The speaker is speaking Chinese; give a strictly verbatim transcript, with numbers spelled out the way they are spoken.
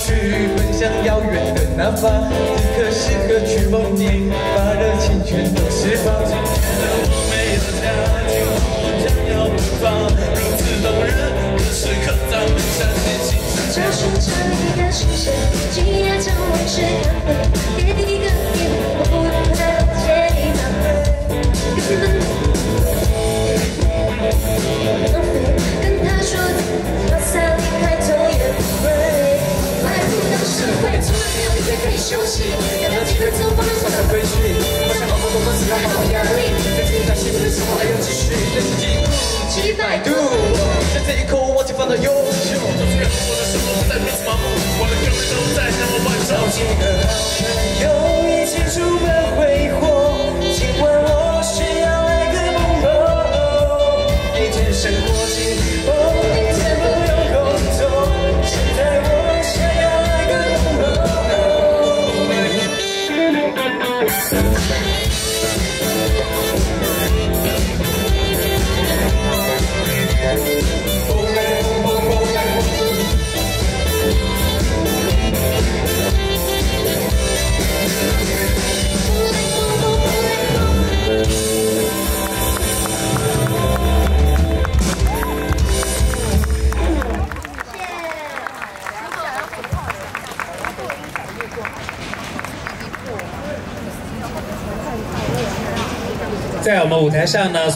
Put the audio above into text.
去奔向遥远的南方，此刻适合去梦境，把热情全都释放。今天的我没有家，今后我将要奔放，如此动人，可是刻在我身心。 就是这里的视线，今夜将往事看回，别一个点，我不能再了解你的美。根本浪费，跟他说把伞离开头也不会。迈不到社会，从来没有一天可以休息，感到机会走不能从头回去。我想好好工作，自然没有压力，在自己在幸福的时候还要继续，任性几度，几百度，在这一刻我忘记烦恼忧愁。我的生活不再如此麻木，我的各位都在向我欢唱。找几个好朋友一起出门挥霍，今晚我需要来个梦游。一天生活经历后，明天不用工作，现在我想要来个梦游。 在我们舞台上呢。